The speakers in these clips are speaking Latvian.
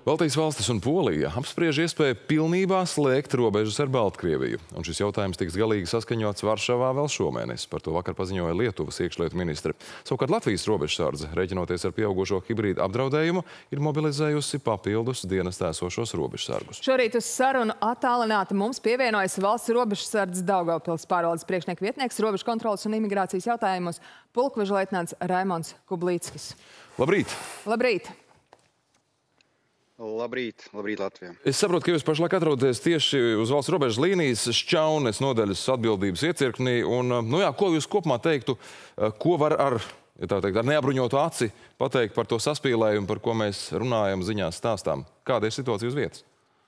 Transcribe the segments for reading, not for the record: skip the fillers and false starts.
Baltijas valstis un Polija apspriež iespēju pilnībā slēgt robežas ar Baltkrieviju. Un šis jautājums tiks galīgi saskaņots Varšavā vēl šomēnes. Par to vakar paziņoja Lietuvas iekšlietu ministre. Savukārt Latvijas robežsardze, rēķinoties ar pieaugušo hibrīdu apdraudējumu, ir mobilizējusi papildus dienestā esošos robežsargus. Šorīt uz sarunu attālināti mums pievienojas valsts robežsardzes Daugavpils pārvaldes priekšnieka vietnieks robežu kontrolas un imigrācijas jautājumos pulkveža leitnants Raimonds Kublīckis. Labrīt! Labrīt! Labrīt, Latvijā. Es saprotu, ka jūs pašlaik atrodaties tieši uz valsts robežas līnijas Šķaunes nodaļas atbildības iecirknī. Ko jūs kopumā teiktu, ko var ar neapbruņotu aci pateikt par to saspīlējumu, par ko mēs runājam, ziņās stāstām? Kāda ir situācija uz vietas?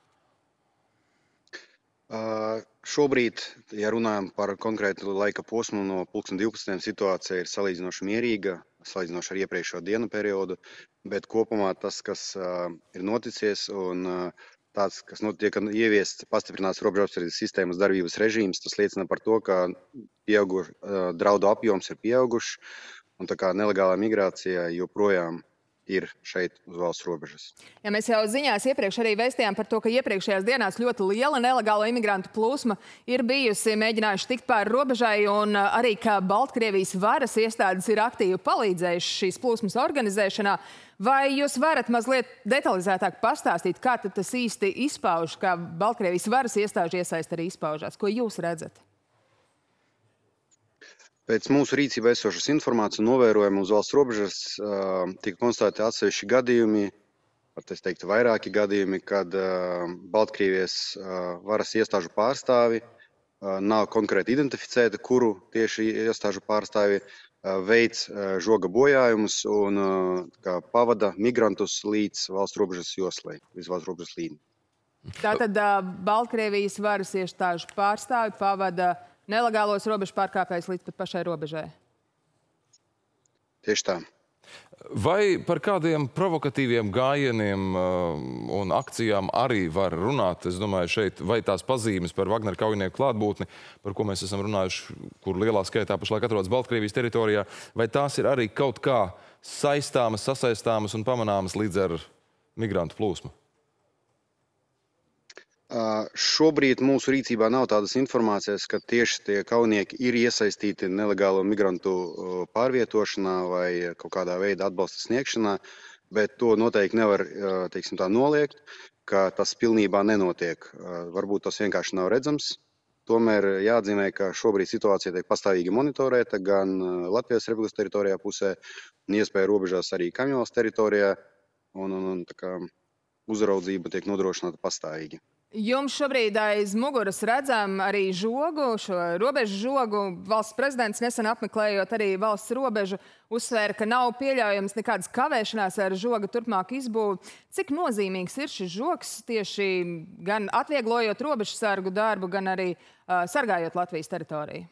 Šobrīd, ja runājam par konkrētu laika posmu no 12. situācija ir salīdzinoši mierīga, salīdzinoši ar iepriekšējo dienu periodu, bet kopumā tas, kas ir noticies un tāds, kas tiek ieviests pastiprināts robežapsardzes sistēmas darbības režīms, tas liecina par to, ka draudu apjoms ir pieauguši un tā kā nelegālā migrācija joprojām ir šeit uz valsts robežas. Ja mēs jau ziņās iepriekš arī vēstījām par to, ka iepriekšējās dienās ļoti liela nelegālo imigrantu plūsma ir bijusi, mēģinājuši tikt pāri robežai, un arī, ka Baltkrievijas varas iestādes ir aktīvi palīdzējuši šīs plūsmas organizēšanā. Vai jūs varat mazliet detalizētāk pastāstīt, kā tad tas īsti izpauž, kā Baltkrievijas varas iestāžu iesaist arī izpaužās? Ko jūs redzat? Pēc mūsu rīcībā esošas informācijas un novērojumu uz valsts robežas tika konstatēti atsevišķi gadījumi, es teiktu vairāki gadījumi, kad Baltkrievijas varas iestāžu pārstāvi nav konkrēti identificēti, kuru tieši iestāžu pārstāvi veic žoga bojājumus un pavada migrantus līdz valsts robežas joslai, līdz valsts robežas līnijai. Tātad Baltkrievijas varas iestāžu pārstāvi pavada nelegālos robežu pārkāpējus līdz pat pašai robežai? Tieši tā. Vai par kādiem provokatīviem gājieniem un akcijām arī var runāt? Es domāju, šeit vai tās pazīmes par Vagner kaujinieku klātbūtni, par ko mēs esam runājuši, kur lielā skaitā pašlaik atrodas Baltkrievijas teritorijā, vai tās ir arī kaut kā saistāmas, sasaistāmas un pamanāmas līdz ar migrantu plūsmu? Šobrīd mūsu rīcībā nav tādas informācijas, ka tieši tie kaujinieki ir iesaistīti nelegālo migrantu pārvietošanā vai kaut kādā veidā atbalsta sniegšanā, bet to noteikti nevar, teiksim tā, noliegt, ka tas pilnībā nenotiek. Varbūt tas vienkārši nav redzams. Tomēr jāatzīmē, ka šobrīd situācija tiek pastāvīgi monitorēta gan Latvijas Republikas teritorijā pusē, un iespēja robežās arī Kaimiņvalsts teritorijā, un tā kā uzraudzība tiek nodrošināta pastāvīgi. Jums šobrīd aiz muguras redzam arī žogu, šo robežu žogu. Valsts prezidents nesen apmeklējot arī valsts robežu uzsvēra, ka nav pieļaujams nekādas kavēšanās ar žoga turpmāku izbūvi. Cik nozīmīgs ir šis žogs tieši gan atvieglojot robežu sargu darbu, gan arī sargājot Latvijas teritoriju?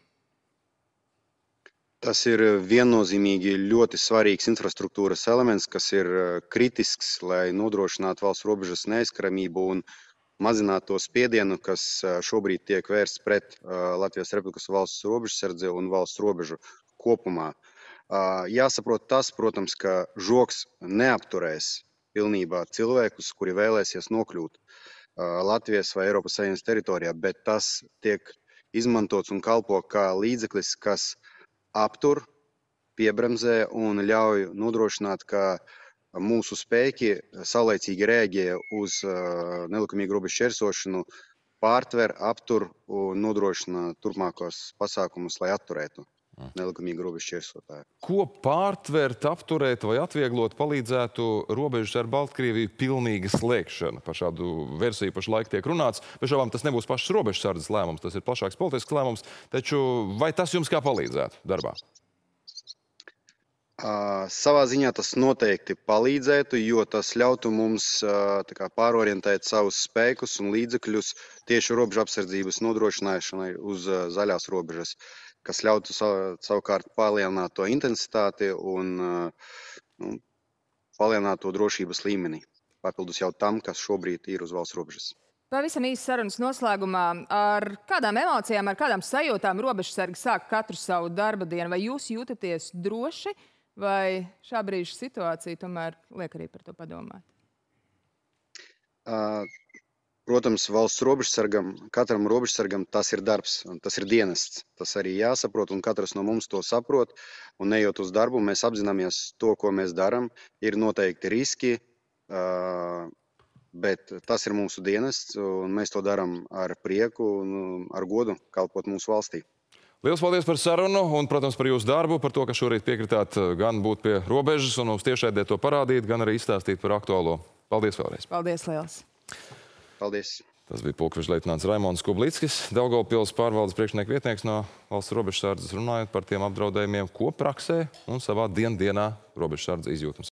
Tas ir viennozīmīgi ļoti svarīgs infrastruktūras elements, kas ir kritisks, lai nodrošinātu valsts robežas neaizskaramību un mazināt to spiedienu, kas šobrīd tiek vērsts pret Latvijas Republikas valsts robežsardzi un valsts robežu kopumā. Jāsaprot tas, protams, ka žogs neapturēs pilnībā cilvēkus, kuri vēlēsies nokļūt Latvijas vai Eiropas Savienības teritorijā, bet tas tiek izmantots un kalpo kā līdzeklis, kas aptur, piebremzē un ļauj nodrošināt, ka mūsu spēki saulaicīgi reaģē uz nelikumīgu robežu šķērsošanu, pārtver, aptur un nodrošina turpmākos pasākumus, lai atturētu nelikumīgu robežu šķērsotāju. Ko pārtvert, apturēt vai atvieglot palīdzētu robežas ar Baltkrieviju pilnīga slēgšana? Par šādu versiju pašlaik tiek runāts. Bez šaubām tas nebūs pašas robežsardzes lēmums, tas ir plašāks politisks lēmums. Taču vai tas jums kā palīdzētu darbā? Savā ziņā tas noteikti palīdzētu, jo tas ļautu mums pārorientēt savus spēkus un līdzekļus tieši robežu apsardzības nodrošināšanai uz zaļās robežas, kas ļautu savukārt palielināt to intensitāti un palielināt to drošības līmeni, papildus jau tam, kas šobrīd ir uz valsts robežas. Pavisam īsi sarunas noslēgumā. Ar kādām emocijām, ar kādām sajūtām robežsargi sāk katru savu darba dienu? Vai jūs jūtaties droši? Vai šā brīža situācija tomēr liek arī par to padomāt? Protams, valsts robežsargam, katram robežsargam tas ir darbs, tas ir dienests. Tas arī jāsaprot, un katrs no mums to saprot. Un ejot uz darbu, mēs apzināmies to, ko mēs darām. Ir noteikti riski, bet tas ir mūsu dienests, un mēs to darām ar prieku un ar godu kalpot mūsu valstī. Liels paldies par sarunu un, protams, par jūsu darbu, par to, ka šorīt piekritāt gan būt pie robežas un mums tiešraidē to parādīt, gan arī izstāstīt par aktuālo. Paldies vēlreiz. Paldies liels. Paldies. Tas bija pulkveža leitnants Raimons Kublickis, Daugavpils pārvaldes priekšnieka vietnieks no valsts robežsardzes, runājot par tiem apdraudējumiem, ko praksē un savā dienā robežsardze izjūtams.